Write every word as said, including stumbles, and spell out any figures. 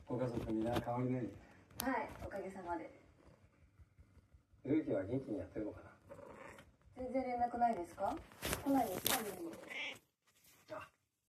ご家族みんな変わりない？ はい、おかげさまで。 ゆうきは元気にやってるのかな？ 全然連絡ないですか？来ないですか？みんなに。